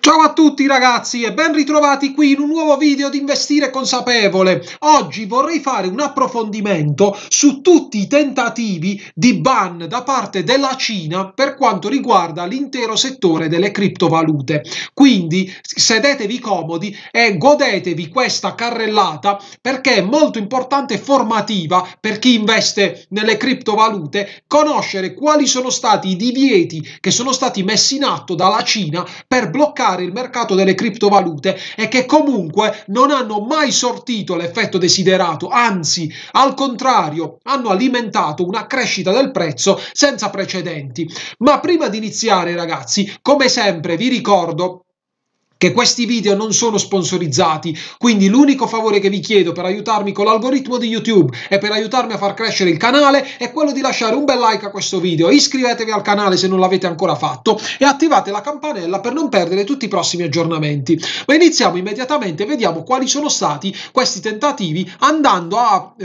Ciao a tutti ragazzi e ben ritrovati qui in un nuovo video di Investire Consapevole. Oggi vorrei fare un approfondimento su tutti i tentativi di ban da parte della Cina per quanto riguarda l'intero settore delle criptovalute. Quindi sedetevi comodi e godetevi questa carrellata perché è molto importante e formativa per chi investe nelle criptovalute conoscere quali sono stati i divieti che sono stati messi in atto dalla Cina per bloccare il mercato delle criptovalute e che comunque non hanno mai sortito l'effetto desiderato, anzi, al contrario, hanno alimentato una crescita del prezzo senza precedenti. Ma prima di iniziare, ragazzi, come sempre vi ricordo che questi video non sono sponsorizzati, quindi l'unico favore che vi chiedo per aiutarmi con l'algoritmo di YouTube e per aiutarmi a far crescere il canale è quello di lasciare un bel like a questo video, iscrivetevi al canale se non l'avete ancora fatto e attivate la campanella per non perdere tutti i prossimi aggiornamenti. Ma iniziamo immediatamente, vediamo quali sono stati questi tentativi andando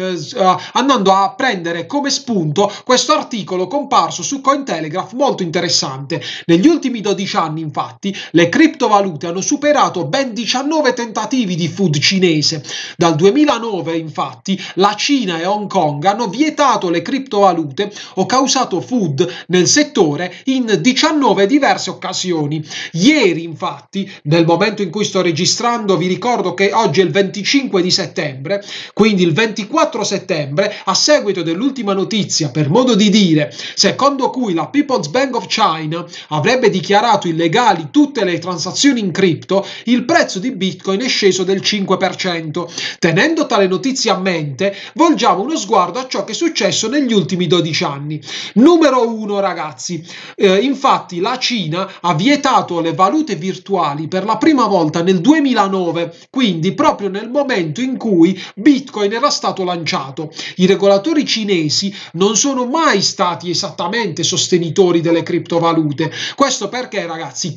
a prendere come spunto questo articolo comparso su Cointelegraph molto interessante. Negli ultimi 12 anni infatti le criptovalute hanno superato ben 19 tentativi di FUD cinese. Dal 2009 infatti la Cina e Hong Kong hanno vietato le criptovalute o causato FUD nel settore in 19 diverse occasioni. Ieri infatti, nel momento in cui sto registrando, vi ricordo che oggi è il 25 di settembre, quindi il 24 settembre, a seguito dell'ultima notizia, per modo di dire, secondo cui la People's Bank of China avrebbe dichiarato illegali tutte le transazioni in cripto, il prezzo di Bitcoin è sceso del 5%. Tenendo tale notizia a mente, volgiamo uno sguardo a ciò che è successo negli ultimi 12 anni. Numero 1, ragazzi, infatti la Cina ha vietato le valute virtuali per la prima volta nel 2009, quindi proprio nel momento in cui Bitcoin era stato lanciato. I regolatori cinesi non sono mai stati esattamente sostenitori delle criptovalute. Questo perché, ragazzi,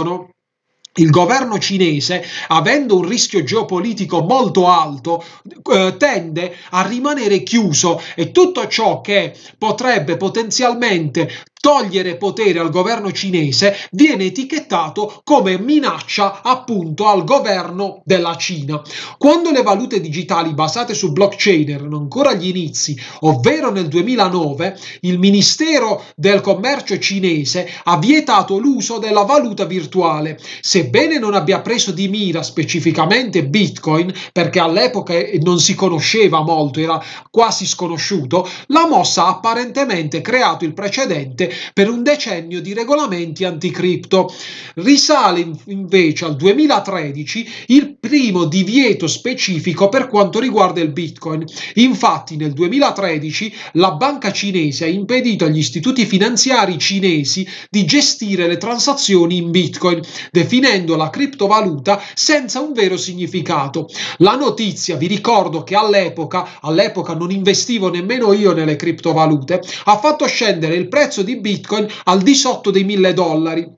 il governo cinese, avendo un rischio geopolitico molto alto, tende a rimanere chiuso e tutto ciò che potrebbe potenzialmente togliere potere al governo cinese viene etichettato come minaccia appunto al governo della Cina. Quando le valute digitali basate su blockchain erano ancora agli inizi, ovvero nel 2009, il Ministero del Commercio cinese ha vietato l'uso della valuta virtuale. Sebbene non abbia preso di mira specificamente Bitcoin, perché all'epoca non si conosceva molto, era quasi sconosciuto, la mossa ha apparentemente creato il precedente per un decennio di regolamenti anticripto. Risale invece al 2013 il primo divieto specifico per quanto riguarda il Bitcoin. Infatti nel 2013 la banca cinese ha impedito agli istituti finanziari cinesi di gestire le transazioni in Bitcoin, definendo la criptovaluta senza un vero significato. La notizia, vi ricordo che all'epoca non investivo nemmeno io nelle criptovalute, ha fatto scendere il prezzo di Bitcoin al di sotto dei $1000.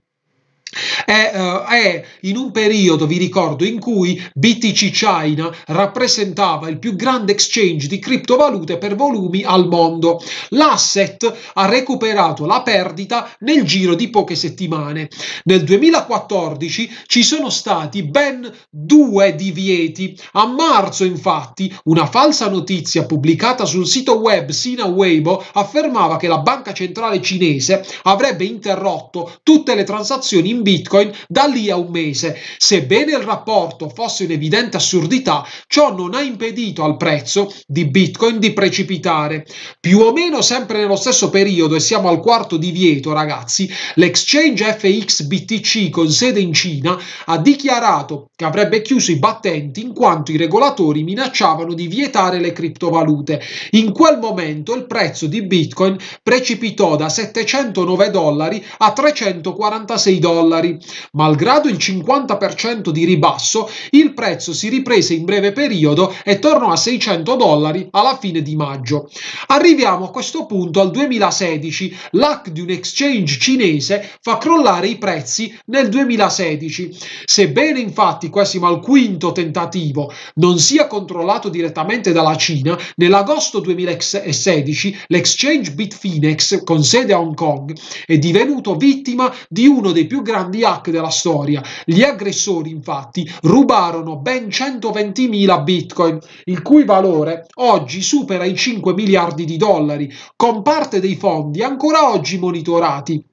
È in un periodo, vi ricordo, in cui BTC China rappresentava il più grande exchange di criptovalute per volumi al mondo. L'asset ha recuperato la perdita nel giro di poche settimane. Nel 2014 ci sono stati ben 2 divieti. A marzo, infatti, una falsa notizia pubblicata sul sito web Sina Weibo affermava che la banca centrale cinese avrebbe interrotto tutte le transazioni in Bitcoin da lì a un mese. Sebbene il rapporto fosse un'evidente assurdità, ciò non ha impedito al prezzo di Bitcoin di precipitare. Più o meno sempre nello stesso periodo, e siamo al quarto divieto, ragazzi, l'exchange FX BTC con sede in Cina ha dichiarato che avrebbe chiuso i battenti in quanto i regolatori minacciavano di vietare le criptovalute. In quel momento il prezzo di Bitcoin precipitò da $709 a $346. Malgrado il 50% di ribasso, il prezzo si riprese in breve periodo e tornò a $600 alla fine di maggio. Arriviamo a questo punto al 2016. L'hack di un exchange cinese fa crollare i prezzi nel 2016. Sebbene infatti qua siamo al quinto tentativo, non sia controllato direttamente dalla Cina, nell'agosto 2016 l'exchange Bitfinex con sede a Hong Kong è divenuto vittima di uno dei più grandi grandi hack della storia. Gli aggressori infatti rubarono ben 120.000 bitcoin, il cui valore oggi supera i 5 miliardi di dollari, con parte dei fondi ancora oggi monitorati.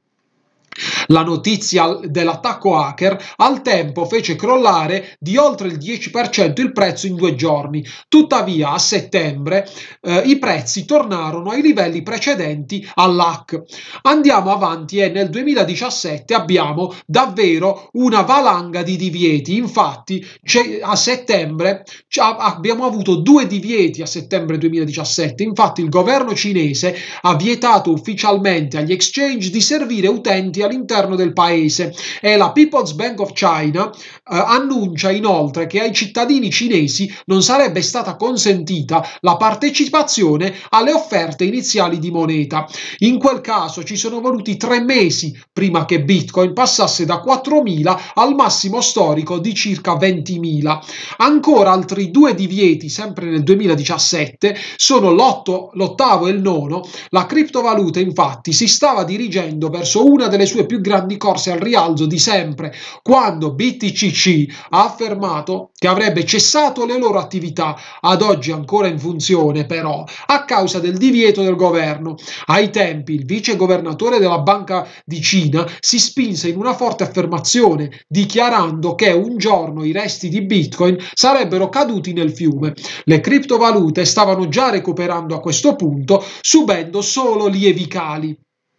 La notizia dell'attacco hacker al tempo fece crollare di oltre il 10% il prezzo in 2 giorni. Tuttavia, a settembre i prezzi tornarono ai livelli precedenti all'hack. Andiamo avanti e nel 2017 abbiamo davvero una valanga di divieti. Infatti, a settembre abbiamo avuto 2 divieti a settembre 2017. Infatti, il governo cinese ha vietato ufficialmente agli exchange di servire utenti all'interno del paese e la People's Bank of China annuncia inoltre che ai cittadini cinesi non sarebbe stata consentita la partecipazione alle offerte iniziali di moneta. In quel caso ci sono voluti 3 mesi prima che Bitcoin passasse da 4.000 al massimo storico di circa 20.000. Ancora altri 2 divieti, sempre nel 2017, sono l'ottavo e il nono. La criptovaluta infatti si stava dirigendo verso una delle sue più grandi corse al rialzo di sempre, quando BTCC ha affermato che avrebbe cessato le loro attività, ad oggi ancora in funzione però, a causa del divieto del governo. Ai tempi il vice governatore della Banca di Cina si spinse in una forte affermazione, dichiarando che un giorno i resti di Bitcoin sarebbero caduti nel fiume. Le criptovalute stavano già recuperando a questo punto, subendo solo lievi cali.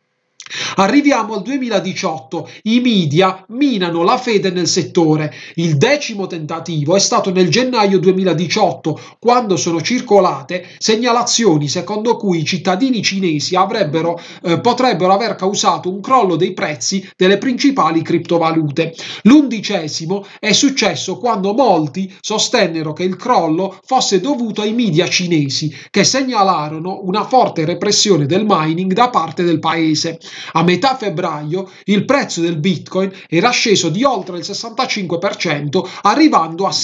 Arriviamo al 2018, i media minano la fede nel settore. Il 10° tentativo è stato nel gennaio 2018, quando sono circolate segnalazioni secondo cui i cittadini cinesi potrebbero aver causato un crollo dei prezzi delle principali criptovalute. L'11° è successo quando molti sostennero che il crollo fosse dovuto ai media cinesi, che segnalarono una forte repressione del mining da parte del paese. A metà febbraio il prezzo del Bitcoin era sceso di oltre il 65%, arrivando a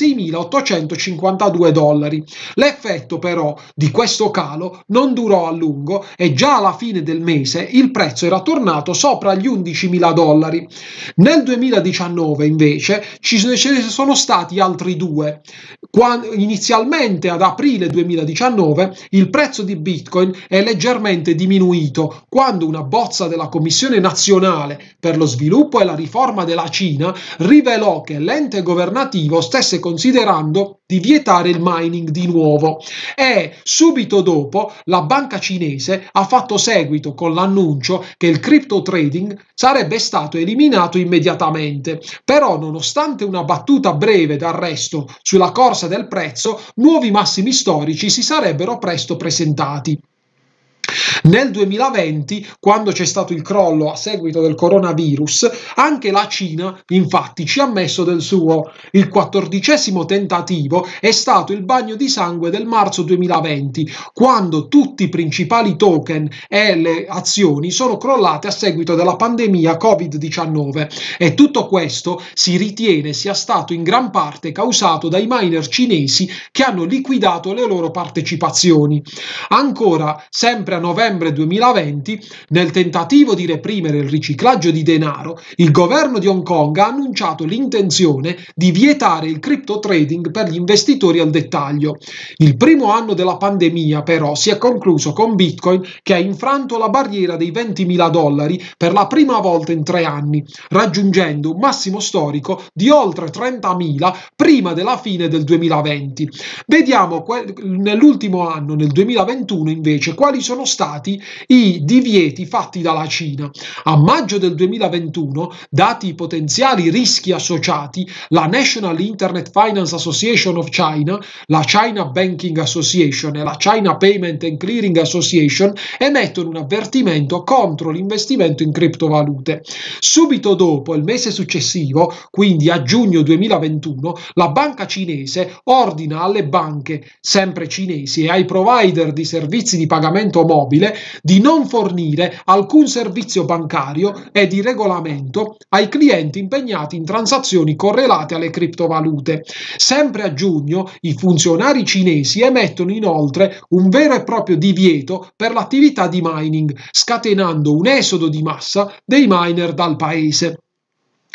6.852 dollari. L'effetto però di questo calo non durò a lungo e già alla fine del mese il prezzo era tornato sopra gli 11.000 dollari. Nel 2019 invece ce ne sono stati altri 2. Inizialmente ad aprile 2019 il prezzo di Bitcoin è leggermente diminuito quando una bozza della Commissione nazionale per lo sviluppo e la riforma della Cina rivelò che l'ente governativo stesse considerando di vietare il mining di nuovo e subito dopo la banca cinese ha fatto seguito con l'annuncio che il crypto trading sarebbe stato eliminato immediatamente. Però, nonostante una battuta breve d'arresto sulla corsa del prezzo, nuovi massimi storici si sarebbero presto presentati. Nel 2020, quando c'è stato il crollo a seguito del coronavirus, anche la Cina infatti ci ha messo del suo. Il 14° tentativo è stato il bagno di sangue del marzo 2020, quando tutti i principali token e le azioni sono crollate a seguito della pandemia Covid-19 e tutto questo si ritiene sia stato in gran parte causato dai miner cinesi che hanno liquidato le loro partecipazioni. Ancora, sempre a novembre 2020, nel tentativo di reprimere il riciclaggio di denaro, il governo di Hong Kong ha annunciato l'intenzione di vietare il crypto trading per gli investitori al dettaglio. Il primo anno della pandemia, però, si è concluso con Bitcoin che ha infranto la barriera dei 20.000 dollari per la prima volta in 3 anni, raggiungendo un massimo storico di oltre 30.000 prima della fine del 2020. Vediamo nell'ultimo anno, nel 2021, invece, quali sono stati i divieti fatti dalla Cina. A maggio del 2021, dati i potenziali rischi associati, la National Internet Finance Association of China, la China Banking Association e la China Payment and Clearing Association emettono un avvertimento contro l'investimento in criptovalute. Subito dopo, il mese successivo, quindi a giugno 2021, la banca cinese ordina alle banche, sempre cinesi, e ai provider di servizi di pagamento mobile di non fornire alcun servizio bancario e di regolamento ai clienti impegnati in transazioni correlate alle criptovalute. Sempre a giugno i funzionari cinesi emettono inoltre un vero e proprio divieto per l'attività di mining, scatenando un esodo di massa dei miner dal paese.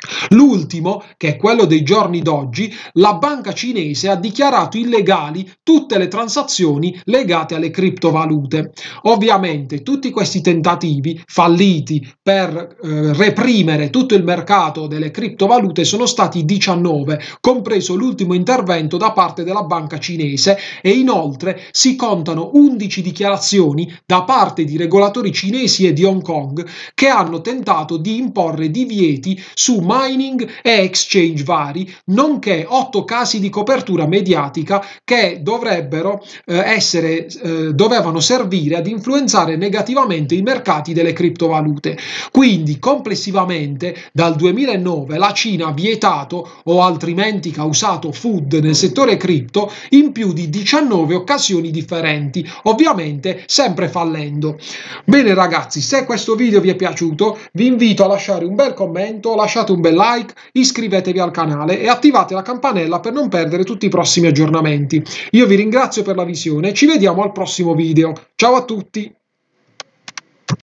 L'ultimo, che è quello dei giorni d'oggi, la banca cinese ha dichiarato illegali tutte le transazioni legate alle criptovalute. Ovviamente tutti questi tentativi falliti per reprimere tutto il mercato delle criptovalute sono stati 19, compreso l'ultimo intervento da parte della banca cinese, e inoltre si contano 11 dichiarazioni da parte di regolatori cinesi e di Hong Kong che hanno tentato di imporre divieti su mining e exchange vari, nonché 8 casi di copertura mediatica che dovevano servire ad influenzare negativamente i mercati delle criptovalute. Quindi complessivamente dal 2009 la Cina ha vietato o altrimenti causato FUD nel settore cripto in più di 19 occasioni differenti, ovviamente sempre fallendo. Bene ragazzi, se questo video vi è piaciuto vi invito a lasciare un bel commento, lasciate un bel like, iscrivetevi al canale e attivate la campanella per non perdere tutti i prossimi aggiornamenti. Io vi ringrazio per la visione e ci vediamo al prossimo video. Ciao a tutti!